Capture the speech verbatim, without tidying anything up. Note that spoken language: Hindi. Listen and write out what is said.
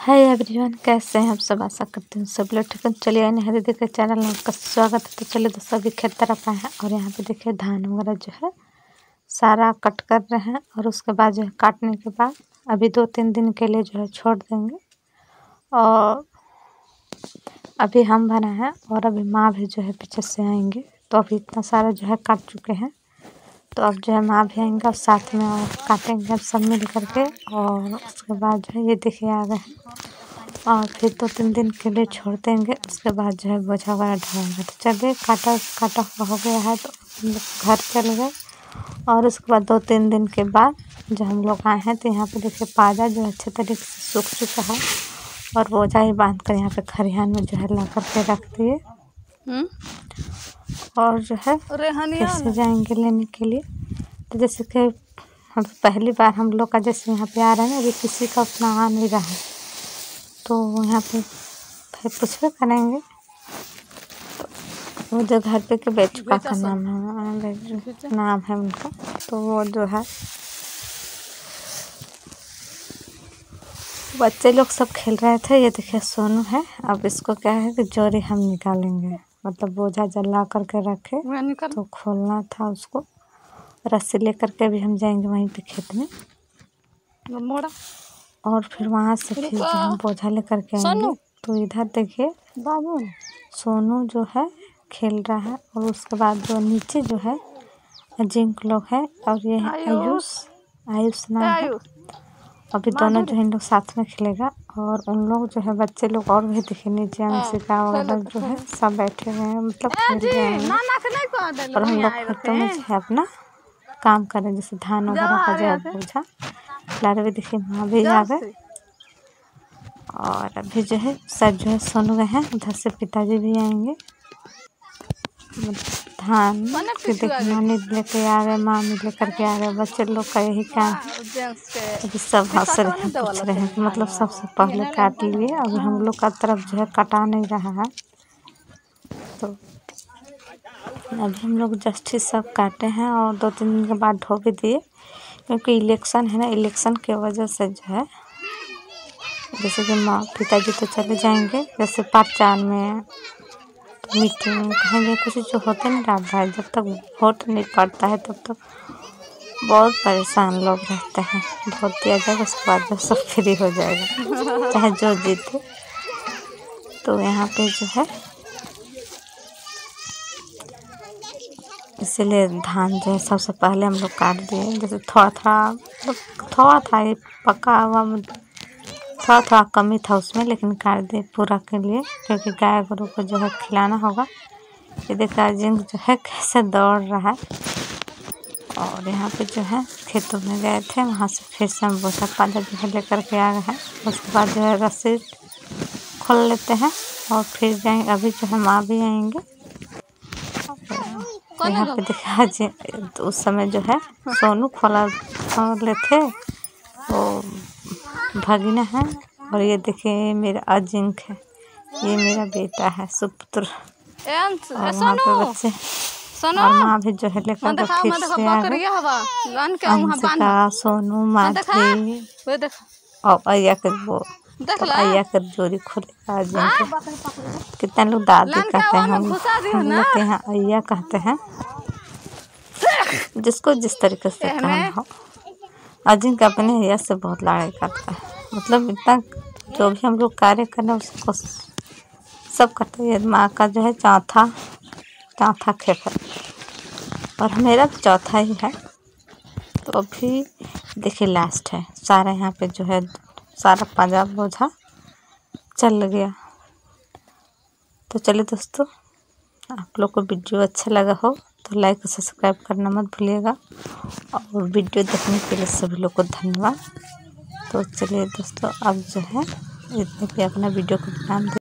हाय एवरीवन, कैसे हैं आप सब। आशा करते हैं सब लोग ठीक हैं। चलिए आए हरी देखिए चैनल में आपका स्वागत है। तो चलिए दोस्तों अभी खेत तरफ आए हैं और यहाँ पे देखिए धान वगैरह जो है सारा कट कर रहे हैं और उसके बाद जो है काटने के बाद अभी दो तीन दिन के लिए जो है छोड़ देंगे। और अभी हम बना है और अभी माँ भी जो है पीछे से आएंगे। तो अभी इतना सारा जो है काट चुके हैं, तो अब जो है माँ भी आएंगे और साथ में और काटेंगे सब मिल करके। और उसके बाद जो है ये देखिए आ गए हैं और फिर दो तीन दिन के लिए छोड़ देंगे। उसके बाद जो है बोझा वगैरह ढोएंगे। तो चलिए काटा काटा हुआ हो गया है तो हम लोग घर चल गए। और उसके बाद दो तीन दिन के बाद जो हम लोग आए हैं तो यहाँ पे देखिए पाजा जो अच्छे तरीके से सूख चुका है और बोझा ही बांध कर यहाँ पे खरिहान में जो है ला करके रख दिए। और जो है फिर से जाएंगे लेने के लिए। तो जैसे कि हम पहली बार हम लोग का जैसे यहाँ पे आ रहे हैं, अभी किसी का उतना आ नहीं रहा है, तो यहाँ पे फिर पूछ करेंगे। तो वो जो घर पे के बेचुका का नाम है नाम है उनका, तो वो जो है बच्चे लोग सब खेल रहे थे। ये देखिए सोनू है। अब इसको क्या है कि जोरी हम निकालेंगे, मतलब बोझा जला करके रखे तो खोलना था उसको। रस्सी लेकर के भी हम जाएंगे वहीं पे खेत में और फिर वहाँ से फिर जो हम बोझा लेकर के आएंगे। तो इधर देखिए बाबू सोनू जो है खेल रहा है और उसके बाद जो नीचे जो है अजिंक लोग है और ये है आयुष आयुष नाम है। अभी दोनों जो है इन लोग साथ में खेलेगा और उन लोग जो है बच्चे लोग और भी देखिए नीचे अंशिका वगैरह जो है सब बैठे हुए हैं, मतलब खेल रहे हैं। और हम लोग खेतों में जो है अपना काम करें, जैसे धान वगैरह का जो है बोझा लारे भी देखिए माँ भी आ गए। और अभी जो है सब जो है सुन गए हैं, उधर से पिताजी भी आएंगे। धान के देख नानी लेके आ गए, मामी लेकर के आ गए। बच्चे लोग का यही काम है। अभी सब हंस रहे हैं, पूछ रहे हैं, मतलब सबसे पहले काट लिए। अभी हम लोग का तरफ जो है कटा नहीं रहा है, तो अभी हम लोग जस्ट ही सब काटे हैं और दो तीन दिन के बाद ढो भी दिए, क्योंकि इलेक्शन है ना, इलेक्शन के वजह से जो है जैसे कि माँ पिताजी तो चले जाएंगे, जैसे पहचान में मीटिंग कहेंगे कुछ जो होते नहीं रहा है। जब तक वोट नहीं पड़ता है तब तक बहुत परेशान लोग रहते हैं। वोट दिया जाएगा उसके बाद जो सब फ्री हो जाएगा, चाहे जो जीते। तो यहाँ पे जो है इसीलिए धान जो है सबसे पहले हम लोग काट दिए। जैसे थोड़ा थोड़ा मतलब थोड़ा था ये पका हुआ, थोड़ा थोड़ा कमी था उसमें, लेकिन काट दिए पूरा के लिए, क्योंकि गाय गोरू को जो है खिलाना होगा। ये देखा जिंक जो है कैसे दौड़ रहा है। और यहाँ पे जो है खेतों में गए थे, वहाँ से फिर से हम बोझा पाजा जो है लेकर के आ गए हैं। उसके बाद जो है रस्सी खोल लेते हैं और फिर जाएंगे। अभी जो है माँ भी आएंगे। यहाँ पे देखा जी तो उस समय जो है सोनू खोला खोले थे, वो भगिना है। और ये देखिए मेरा अजिंक है, ये मेरा बेटा है सुपुत्र। और वहाँ पे बच्चे और माँ भी जो है लेकर के फिर से आ गए। अंशिका सोनू माधवी और अय्या के वो अय्या के जोड़ी खोलेगा अजिंक। कितने लोग दादी कहते हैं, हम हम लोग के यहाँ अय्या कहते हैं, जिसको जिस तरीके से कहना हो। अजिंक अपने अय्या से बहुत लड़ाई करता है, मतलब इतना जो भी हम लोग कार्य करें उसको सब करते हैं। माँ का जो है चौथा चौथा खेत है और मेरा भी चौथा ही है। तो अभी देखिए लास्ट है सारा, यहाँ पे जो है सारा पंजाब बोझा चल गया। तो चलिए दोस्तों, आप लोग को वीडियो अच्छा लगा हो तो लाइक और सब्सक्राइब करना मत भूलिएगा। और वीडियो देखने के लिए सभी लोग को धन्यवाद। तो चलिए दोस्तों, अब जो है इतने पे अपना वीडियो को विराम दे